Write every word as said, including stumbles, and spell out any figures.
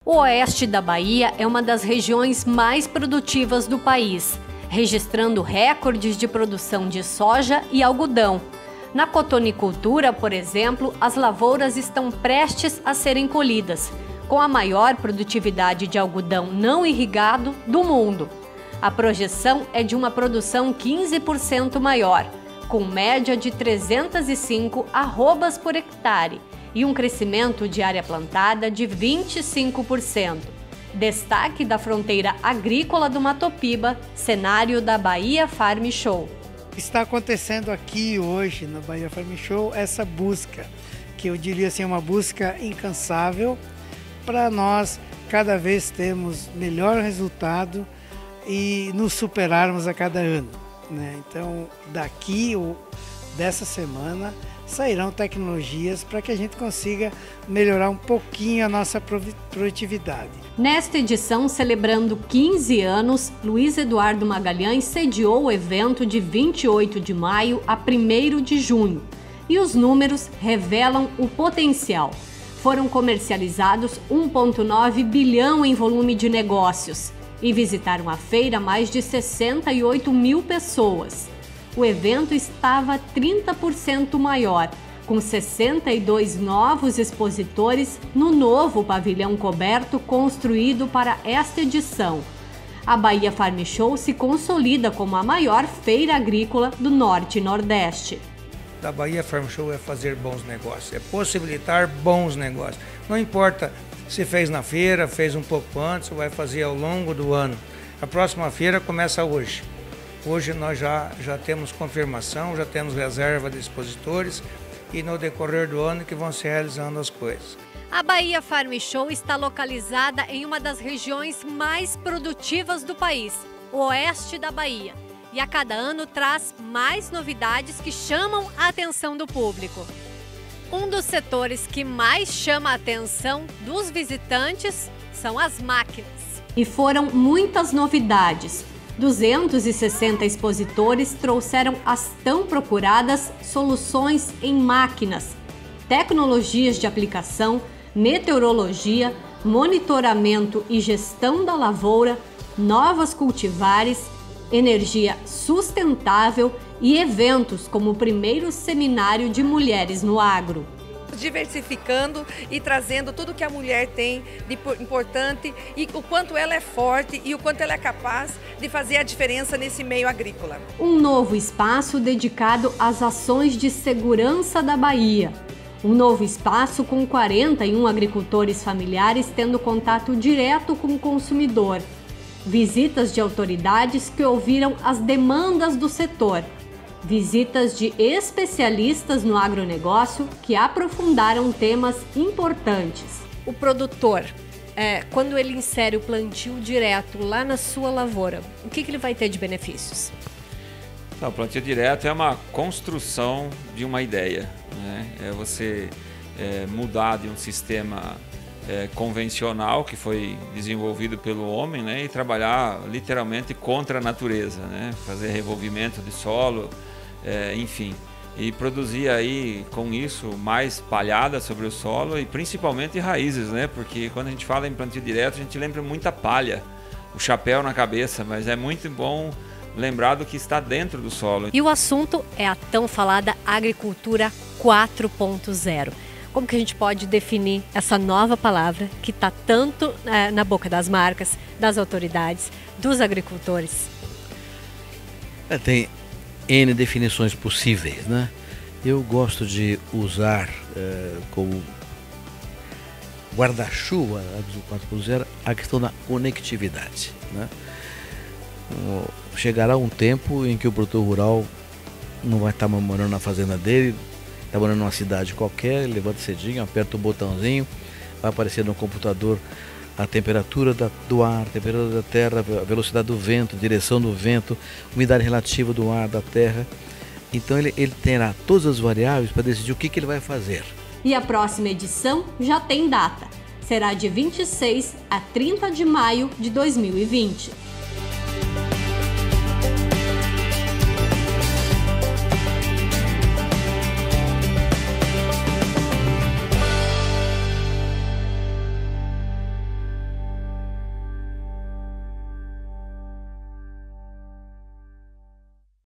O oeste da Bahia é uma das regiões mais produtivas do país, registrando recordes de produção de soja e algodão. Na cotonicultura, por exemplo, as lavouras estão prestes a serem colhidas, com a maior produtividade de algodão não irrigado do mundo. A projeção é de uma produção quinze por cento maior, com média de trezentas e cinco arrobas por hectare e um crescimento de área plantada de vinte e cinco por cento. Destaque da fronteira agrícola do Mato Piba, cenário da Bahia Farm Show. Está acontecendo aqui hoje na Bahia Farm Show essa busca, que eu diria assim, uma busca incansável para nós cada vez termos melhor resultado e nos superarmos a cada ano, né? Então, daqui ou dessa semana sairão tecnologias para que a gente consiga melhorar um pouquinho a nossa produtividade. Nesta edição, celebrando quinze anos, Luiz Eduardo Magalhães sediou o evento de vinte e oito de maio a primeiro de junho. E os números revelam o potencial. Foram comercializados um vírgula nove bilhão em volume de negócios e visitaram a feira mais de sessenta e oito mil pessoas. O evento estava trinta por cento maior, com sessenta e dois novos expositores no novo pavilhão coberto construído para esta edição. A Bahia Farm Show se consolida como a maior feira agrícola do Norte e Nordeste. Da Bahia Farm Show é fazer bons negócios, é possibilitar bons negócios. Não importa se fez na feira, fez um pouco antes ou vai fazer ao longo do ano. A próxima feira começa hoje. Hoje nós já, já temos confirmação, já temos reserva de expositores e no decorrer do ano que vão se realizando as coisas. A Bahia Farm Show está localizada em uma das regiões mais produtivas do país, o oeste da Bahia, e a cada ano traz mais novidades que chamam a atenção do público. Um dos setores que mais chama a atenção dos visitantes são as máquinas. E foram muitas novidades. duzentos e sessenta expositores trouxeram as tão procuradas soluções em máquinas, tecnologias de aplicação, meteorologia, monitoramento e gestão da lavoura, novas cultivares, energia sustentável e eventos como o primeiro seminário de mulheres no agro. Diversificando e trazendo tudo que a mulher tem de importante e o quanto ela é forte e o quanto ela é capaz de fazer a diferença nesse meio agrícola. Um novo espaço dedicado às ações de segurança da Bahia. Um novo espaço com quarenta e um agricultores familiares tendo contato direto com o consumidor. Visitas de autoridades que ouviram as demandas do setor. Visitas de especialistas no agronegócio que aprofundaram temas importantes. O produtor, é, quando ele insere o plantio direto lá na sua lavoura, o que, que ele vai ter de benefícios? Então, o plantio direto é uma construção de uma ideia, né? É você é, mudar de um sistema é, convencional que foi desenvolvido pelo homem, né? E trabalhar literalmente contra a natureza, né? Fazer revolvimento de solo, É, enfim, e produzir aí com isso mais palhada sobre o solo e principalmente raízes, né? Porque quando a gente fala em plantio direto, a gente lembra muita palha, o chapéu na cabeça, mas é muito bom lembrar do que está dentro do solo. E o assunto é a tão falada agricultura quatro ponto zero. Como que a gente pode definir essa nova palavra que está tanto é, na boca das marcas, das autoridades, dos agricultores? É, tem N definições possíveis, né? Eu gosto de usar é, como guarda-chuva do quatro ponto zero a questão da conectividade, né? Chegará um tempo em que o produtor rural não vai estar morando na fazenda dele, está morando numa cidade qualquer, levanta cedinho, aperta o botãozinho, vai aparecer no computador a temperatura da, do ar, a temperatura da terra, a velocidade do vento, a direção do vento, umidade relativa do ar, da terra. Então ele, ele terá todas as variáveis para decidir o que, que ele vai fazer. E a próxima edição já tem data. Será de vinte e seis a trinta de maio de dois mil e vinte.